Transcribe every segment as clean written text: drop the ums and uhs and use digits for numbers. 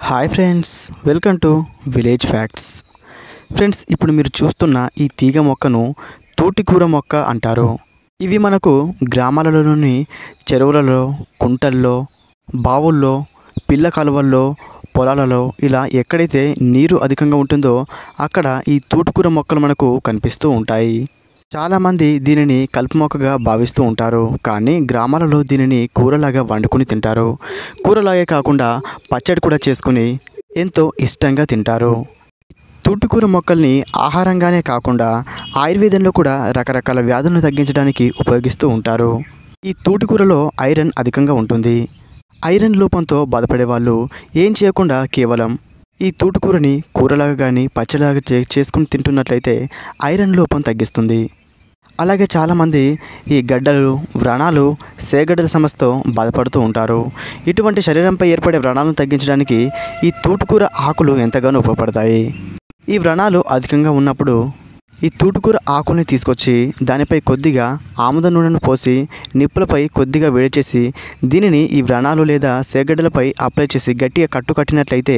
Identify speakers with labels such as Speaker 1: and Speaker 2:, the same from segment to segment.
Speaker 1: Hi friends, welcome to village facts. Friends, ఇప్పుడు మీరు చూస్తున్న ఈ తీగ మొక్కను తోటికూర మొక్క అంటారు. ఇవి మనకు గ్రామాలలోని చెరువులలో, కుంటల్లో, బావుల్లో, పిల్ల కాలువల్లో, పొలాలలో ఇలా ఎక్కడైతే నీరు అధికంగా ఉంటుందో అక్కడ ఈ తోటికూర మొక్కలు మనకు కనిపిస్తూ ఉంటాయి. చాలామంది దీనిని కలుపు మొక్కగా భావిస్తూ ఉంటారు, కానీ గ్రామాలలో దీనిని కూరలాగా వండుకొని తింటారు. కూరలాగే కాకుండా పచ్చడి కూడా చేసుకుని ఎంతో ఇష్టంగా తింటారు. తోటికూర మొక్కల్ని ఆహారంగానే కాకుండా ఆయుర్వేదంలో కూడా రకరకాల వ్యాధులను తగ్గించడానికి ఉపయోగిస్తూ ఉంటారు. ఈ తోటికూరలో ఐరన్ అధికంగా ఉంటుంది. ఐరన్ లోపంతో బాధపడే వాళ్ళు ఏం చేయకుండా కేవలం ఈ తోటికూరని కూరలాగా కానీ పచ్చడిలాగా చేసుకుని తింటున్నట్లయితే ఐరన్ లోపం తగ్గిస్తుంది. అలాగే చాలామంది ఈ గడ్డలు, వ్రణాలు, సేగడ్డల సమస్యతో బాధపడుతూ ఉంటారు. ఇటువంటి శరీరంపై ఏర్పడే వ్రణాలను తగ్గించడానికి ఈ తోటికూర ఆకులు ఎంతగానో ఉపయోగపడతాయి. ఈ వ్రణాలు అధికంగా ఉన్నప్పుడు ఈ తోటికూర ఆకుని తీసుకొచ్చి దానిపై కొద్దిగా ఆముద నూనెను పోసి నిప్పులపై కొద్దిగా వేడి చేసి దీనిని ఈ వ్రణాలు లేదా సేగడ్డలపై అప్లై చేసి గట్టిగా కట్టినట్లయితే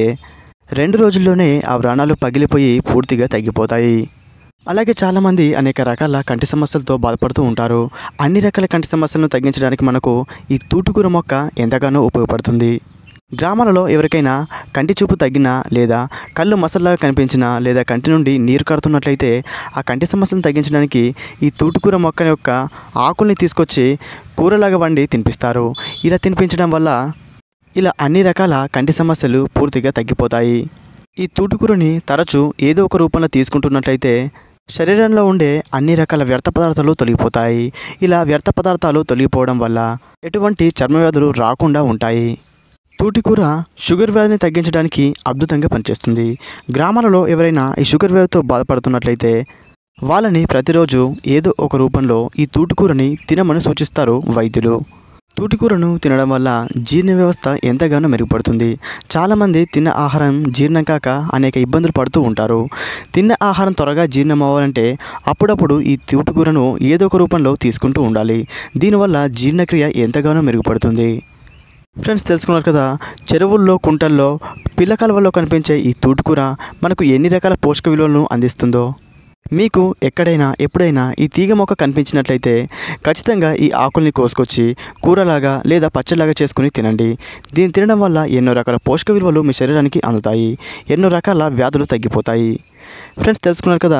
Speaker 1: 2 రోజుల్లోనే ఆ వ్రణాలు పగిలిపోయి పూర్తిగా తగ్గిపోతాయి. అలాగే చాలామంది అనేక రకాల కంటి సమస్యలతో బాధపడుతూ ఉంటారు. అన్ని రకాల కంటి సమస్యలను తగ్గించడానికి మనకు ఈ తోటికూర మొక్క ఎంతగానో ఉపయోగపడుతుంది. గ్రామాలలో ఎవరికైనా కంటి చూపు తగ్గినా లేదా కళ్ళు మసల్లాగా కనిపించినా లేదా కంటి నుండి నీరు కారుతున్నట్లయితే ఆ కంటి సమస్యను తగ్గించడానికి ఈ తోటికూర మొక్క యొక్క ఆకుల్ని తీసుకొచ్చి కూరలాగా వండి తినిపిస్తారు. ఇలా తినిపించడం వల్ల ఇలా అన్ని రకాల కంటి సమస్యలు పూర్తిగా తగ్గిపోతాయి. ఈ తోటికూరని తరచూ ఏదో ఒక రూపంలో తీసుకుంటున్నట్లయితే శరీరంలో ఉండే అన్ని రకాల వ్యర్థ పదార్థాలు తొలగిపోతాయి. ఇలా వ్యర్థ పదార్థాలు తొలగిపోవడం వల్ల ఎటువంటి చర్మ వ్యాధులు రాకుండా ఉంటాయి. తోటికూర షుగర్ వ్యాధిని తగ్గించడానికి అద్భుతంగా పనిచేస్తుంది. గ్రామాలలో ఎవరైనా ఈ షుగర్ వ్యాధితో బాధపడుతున్నట్లయితే వాళ్ళని ప్రతిరోజు ఏదో ఒక రూపంలో ఈ తోటికూరని తినమని సూచిస్తారు వైద్యులు. తోటికూరను తినడం వల్ల జీర్ణ వ్యవస్థ ఎంతగానో మెరుగుపడుతుంది. చాలామంది తిన్న ఆహారం జీర్ణం కాక అనేక ఇబ్బందులు పడుతూ ఉంటారు. తిన్న ఆహారం త్వరగా జీర్ణం అవ్వాలంటే అప్పుడప్పుడు ఈ తోటికూరను ఏదో ఒక రూపంలో తీసుకుంటూ ఉండాలి. దీనివల్ల జీర్ణక్రియ ఎంతగానో మెరుగుపడుతుంది. ఫ్రెండ్స్, తెలుసుకున్నారు కదా, చెరువుల్లో, కుంటల్లో, పిల్ల కాలువల్లో కనిపించే ఈ తోటికూర మనకు ఎన్ని రకాల పోషక విలువలను అందిస్తుందో. మీకు ఎక్కడైనా ఎప్పుడైనా ఈ తీగ మొక్క కనిపించినట్లయితే ఖచ్చితంగా ఈ ఆకుల్ని కోసుకొచ్చి కూరలాగా లేదా పచ్చడిలాగా చేసుకుని తినండి. దీన్ని తినడం వల్ల ఎన్నో రకాల పోషక విలువలు మీ శరీరానికి అందుతాయి. ఎన్నో రకాల వ్యాధులు తగ్గిపోతాయి. ఫ్రెండ్స్, తెలుసుకున్నారు కదా,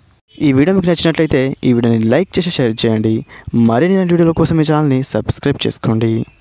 Speaker 1: ఈ వీడియో మీకు నచ్చినట్లయితే ఈ వీడియోని లైక్ చేసి షేర్ చేయండి. మరిన్ని వీడియోల కోసం ఈ ఛానల్ని సబ్స్క్రైబ్ చేసుకోండి.